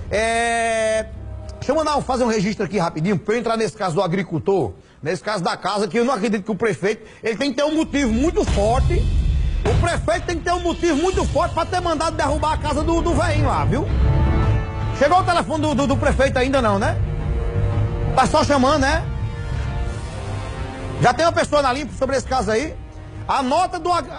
Deixa eu fazer um registro aqui rapidinho, pra eu entrar nesse caso do agricultor, nesse caso da casa, que eu não acredito que o prefeito, ele tem que ter um motivo muito forte. O prefeito tem que ter um motivo muito forte pra ter mandado derrubar a casa do velhinho lá, viu? Chegou o telefone do prefeito ainda não, né? Tá só chamando, né? Já tem uma pessoa na linha sobre esse caso aí? A nora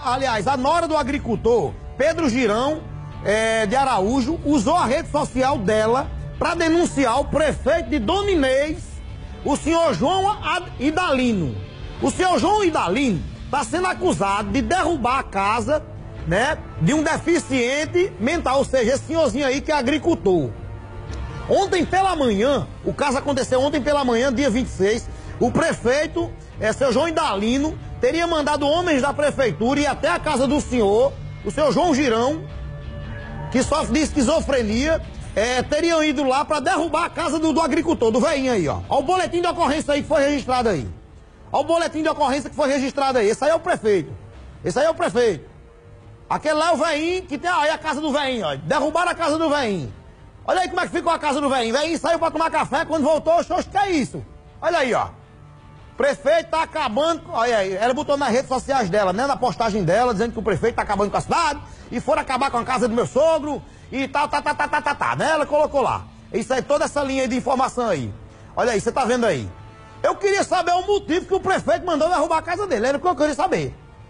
do agricultor, Pedro Girão, de Araújo, usou a rede social dela para denunciar o prefeito de Dona Inês, o senhor João Idalino. O senhor João Idalino está sendo acusado de derrubar a casa, né, de um deficiente mental, ou seja, esse senhorzinho aí que é agricultor. Ontem pela manhã, o caso aconteceu ontem pela manhã, dia 26, o prefeito, seu João Idalino, teria mandado homens da prefeitura ir até a casa do senhor, o senhor João Girão, que sofre de esquizofrenia, teriam ido lá para derrubar a casa do agricultor, do velhinho aí, ó. Olha o boletim de ocorrência aí que foi registrado aí. Olha o boletim de ocorrência que foi registrado aí. Esse aí é o prefeito. Esse aí é o prefeito. Aquele lá é o velhinho que tem aí a casa do velhinho, ó. Derrubaram a casa do velhinho. Olha aí como é que ficou a casa do velhinho. O velhinho saiu para tomar café, quando voltou, oxe, que é isso? Olha aí, ó. O prefeito tá acabando, olha aí, ela botou nas redes sociais dela, né, na postagem dela, dizendo que o prefeito tá acabando com a cidade, e foram acabar com a casa do meu sogro, e tal, né, ela colocou lá. Isso aí, toda essa linha de informação aí. Olha aí, você tá vendo aí. Eu queria saber o motivo que o prefeito mandou derrubar a casa dele, era o que eu queria saber.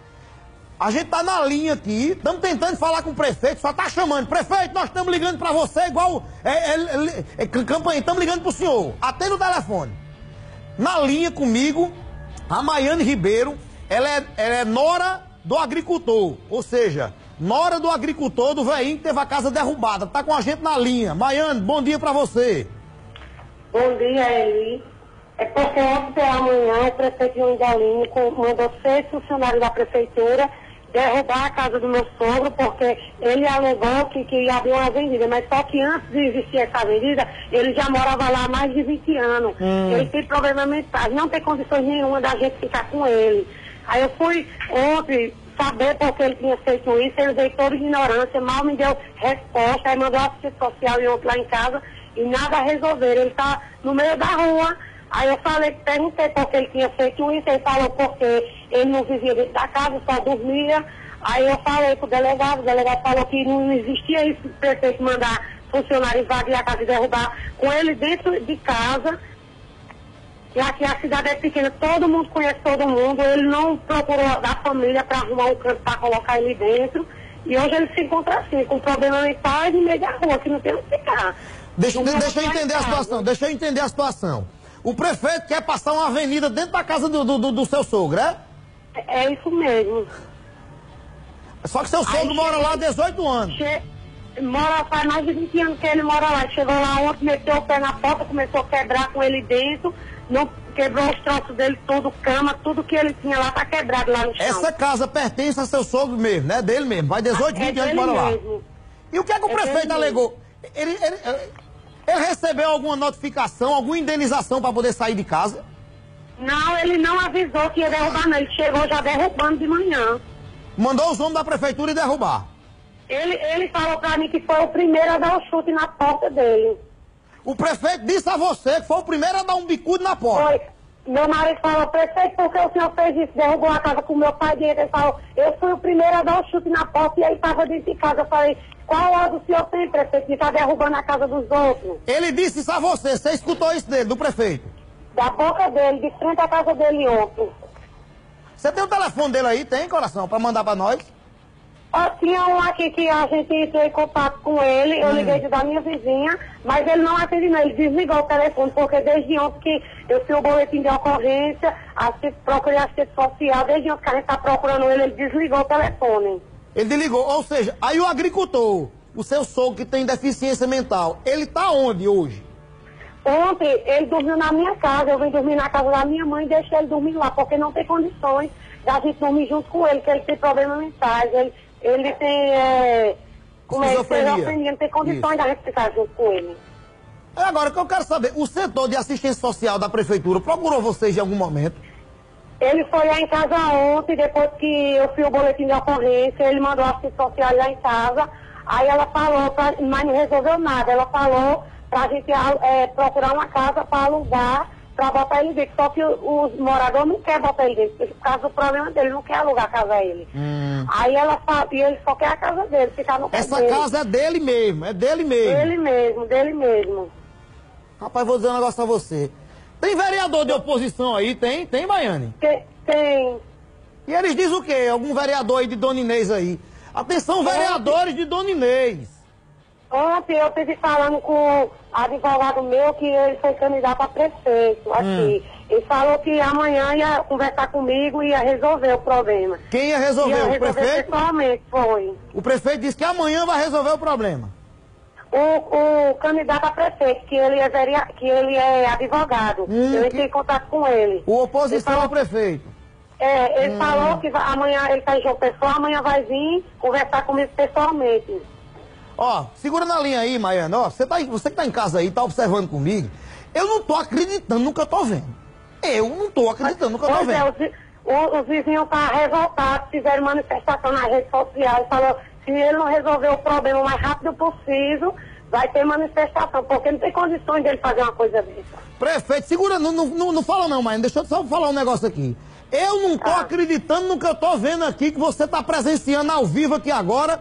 A gente tá na linha aqui, estamos tentando falar com o prefeito, só tá chamando. Prefeito, nós estamos ligando pra você igual campanha, estamos ligando pro senhor. Atenda o telefone. Na linha comigo, a Maiane Ribeiro, ela é nora do agricultor, ou seja, nora do agricultor do velhinho que teve a casa derrubada. Tá com a gente na linha. Maiane, bom dia pra você. Bom dia, Eli. É porque ontem pela manhã o prefeito João Idalino mandou 6 funcionários da prefeitura derrubar a casa do meu sogro, porque ele alegou que ia abrir uma avenida, mas só que antes de existir essa avenida, ele já morava lá há mais de 20 anos. Ele tem problema mental, não tem condições nenhuma da gente ficar com ele. Aí eu fui ontem saber porque ele tinha feito isso, ele veio toda ignorância, mal me deu resposta, aí mandou assistente social e outro lá em casa e nada resolveram. Ele está no meio da rua. Aí eu perguntei por que ele tinha feito isso, ele falou porque ele não vivia dentro da casa, só dormia. Aí eu falei pro delegado, o delegado falou que não existia isso, o prefeito mandar funcionário invadir a casa e derrubar com ele dentro de casa. E aqui a cidade é pequena, todo mundo conhece todo mundo, ele não procurou da família para arrumar um canto para colocar ele dentro. E hoje ele se encontra assim, com problema mental e no meio da rua, que não tem onde ficar. Deixa eu entender a situação, deixa eu entender a situação. O prefeito quer passar uma avenida dentro da casa do seu sogro, é? É isso mesmo. Só que seu sogro mora lá há 18 anos. Mora faz mais de 20 anos que ele mora lá. Chegou lá ontem, meteu o pé na porta, começou a quebrar com ele dentro. Não quebrou os troços dele tudo, cama, tudo que ele tinha lá tá quebrado lá no chão. Essa casa pertence a seu sogro mesmo, né? Dele mesmo. Faz 18, 20 anos que mora lá. E o que é que o prefeito alegou? Ele recebeu alguma notificação, alguma indenização para poder sair de casa? Não, ele não avisou que ia derrubar, não. Ele chegou já derrubando de manhã. Mandou os homens da prefeitura e derrubar? Ele falou pra mim que foi o primeiro a dar o chute na porta dele. O prefeito disse a você que foi o primeiro a dar um bicudo na porta? Foi. Meu marido falou, prefeito, por que o senhor fez isso? Derrubou a casa com o meu pai dentro. Ele falou, eu fui o primeiro a dar o chute na porta e ele estava dentro de casa. Eu falei, qual ordem o senhor tem, prefeito, de estar derrubando a casa dos outros? Ele disse isso a você escutou isso dele, do prefeito? Da boca dele, de frente à casa dele ontem. Você tem o telefone dele aí, tem, coração, para mandar para nós? Tinha um aqui que a gente entrou em contato com ele, eu liguei da minha vizinha, mas ele não atendeu, não, ele desligou o telefone, porque desde ontem que eu fiz o boletim de ocorrência, procurei a assistente social, desde ontem que a gente está procurando ele desligou o telefone. Ele desligou, ou seja, aí o agricultor, o seu sogro que tem deficiência mental, ele tá onde hoje? Ontem ele dormiu na minha casa, eu vim dormir na casa da minha mãe e deixei ele dormir lá, porque não tem condições da gente dormir junto com ele, que ele tem problemas mentais, ele tem esquizofrenia, não tem condições da gente ficar junto com ele. Agora, o que eu quero saber, o setor de assistência social da prefeitura procurou vocês em algum momento? Ele foi lá em casa ontem, depois que eu fiz o boletim de ocorrência, ele mandou a assistente social lá em casa. Aí ela falou, mas não resolveu nada. Ela falou pra gente procurar uma casa para alugar, para botar ele dentro. Só que os moradores não querem botar ele dentro, por causa do problema dele, não quer alugar a casa a ele. Aí ela fala, e ele só quer a casa dele, ficar no Essa casa é dele mesmo, é dele mesmo. Dele mesmo. Rapaz, vou dizer um negócio pra você. Tem vereador de oposição aí? Tem, Baiane? Tem. E eles dizem o quê? Algum vereador aí de Dona Inês aí? Atenção, vereadores de Dona Inês. Ontem eu estive falando com o advogado meu que ele foi candidato a prefeito aqui. Ele falou que amanhã ia conversar comigo e ia resolver o problema. Quem ia resolver? O prefeito? Pessoalmente, foi. O prefeito disse que amanhã vai resolver o problema. O candidato a prefeito, que ele é advogado. Eu entrei em contato com ele. O oposição ao prefeito. Ele falou que amanhã ele está em João Pessoa, amanhã vai vir conversar comigo pessoalmente. Ó, segura na linha aí, Maiana. Ó, você que tá em casa aí, tá observando comigo. Eu não tô acreditando no que eu tô vendo. Eu não tô acreditando no que eu tô vendo. Os vizinhos estão revoltados, fizeram manifestação na rede social, falou se ele não resolver o problema o mais rápido possível, vai ter manifestação, porque não tem condições dele fazer uma coisa dessa. Prefeito, segura, não fala não, Maiana, deixa eu só falar um negócio aqui. Eu não tô acreditando no que eu tô vendo aqui, que você tá presenciando ao vivo aqui agora.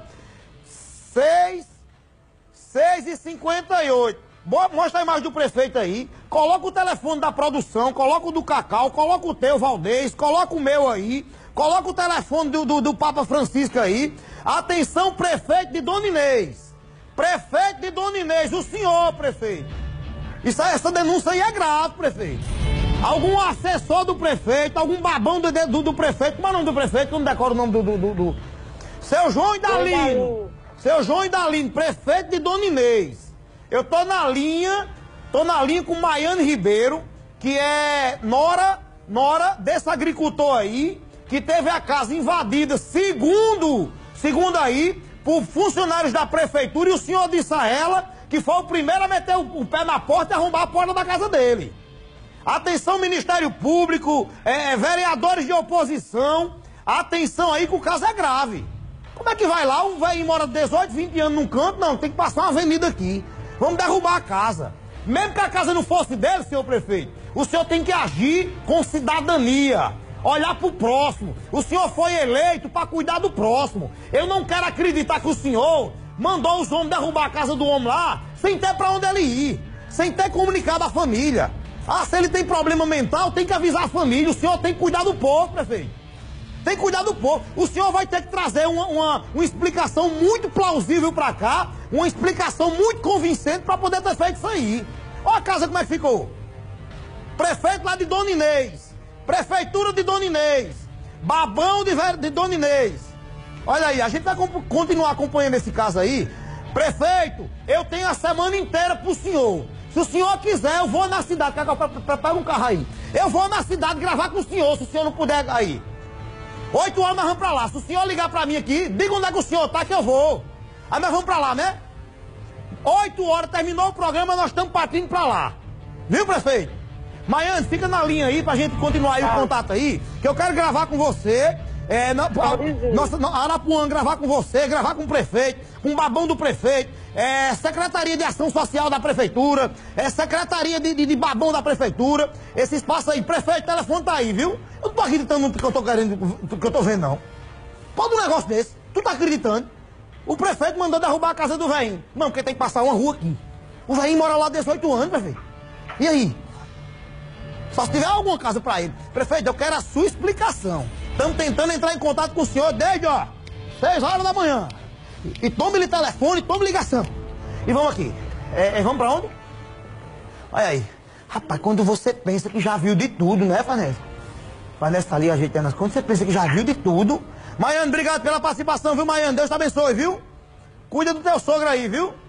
6h58. Mostra a imagem do prefeito aí. Coloca o telefone da produção, coloca o do Cacau, coloca o teu, Valdez, coloca o meu aí. Coloca o telefone do Papa Francisco aí. Atenção, prefeito de Dona Inês. Prefeito de Dona Inês, o senhor, prefeito. Essa denúncia aí é grave, prefeito. Algum assessor do prefeito, algum babão do prefeito. Como é o nome do prefeito? Eu não decoro o nome do... Seu João Idalino. Seu João Idalino, prefeito de Dona Inês. Eu tô na linha com Maiane Ribeiro, que é nora desse agricultor aí, que teve a casa invadida, segundo aí, por funcionários da prefeitura, e o senhor disse a ela que foi o primeiro a meter o pé na porta e arrombar a porta da casa dele. Atenção, Ministério Público, vereadores de oposição, atenção aí que o caso é grave. Como é que vai lá, um velho mora 18, 20 anos num canto? Não, tem que passar uma avenida aqui. Vamos derrubar a casa. Mesmo que a casa não fosse dele, senhor prefeito, o senhor tem que agir com cidadania, olhar pro próximo. O senhor foi eleito para cuidar do próximo. Eu não quero acreditar que o senhor mandou os homens derrubar a casa do homem lá, sem ter para onde ele ir, sem ter comunicado à família. Ah, se ele tem problema mental, tem que avisar a família. O senhor tem que cuidar do povo, prefeito. Tem que cuidar do povo. O senhor vai ter que trazer uma explicação muito plausível pra cá, uma explicação muito convincente pra poder ter feito isso aí. Olha a casa como é que ficou. Prefeito lá de Dona Inês. Prefeitura de Dona Inês. Babão de Dona Inês. Olha aí, a gente vai continuar acompanhando esse caso aí. Prefeito, eu tenho a semana inteira pro senhor. Se o senhor quiser, eu vou na cidade. Pega um carro aí. Eu vou na cidade gravar com o senhor, se o senhor não puder aí. 8 horas nós vamos pra lá. Se o senhor ligar pra mim aqui, diga onde é que o senhor tá que eu vou. Aí nós vamos pra lá, né? 8 horas, terminou o programa, nós estamos partindo pra lá. Viu, prefeito? Maiane, fica na linha aí pra gente continuar aí o contato aí, que eu quero gravar com você. Arapuã, gravar com você, gravar com o prefeito, com o babão do prefeito, Secretaria de Ação Social da Prefeitura, Secretaria de Babão da Prefeitura, esse espaço aí, prefeito, o telefone tá aí, viu? Eu não tô acreditando no que eu tô querendo, que eu tô vendo, não. Pode um negócio desse, tu tá acreditando? O prefeito mandou derrubar a casa do velhinho. Não, porque tem que passar uma rua aqui. O velhinho mora lá há 18 anos, prefeito. E aí? Só se tiver alguma casa pra ele. Prefeito, eu quero a sua explicação. Estamos tentando entrar em contato com o senhor desde, 6 horas da manhã. E tome-lhe telefone, tome ligação. E vamos aqui. Vamos pra onde? Olha aí. Rapaz, quando você pensa que já viu de tudo, né, Vanessa? Vanessa tá ali ajeitando as contas. Você pensa que já viu de tudo. Maiane, obrigado pela participação, viu, Maiane? Deus te abençoe, viu? Cuida do teu sogro aí, viu?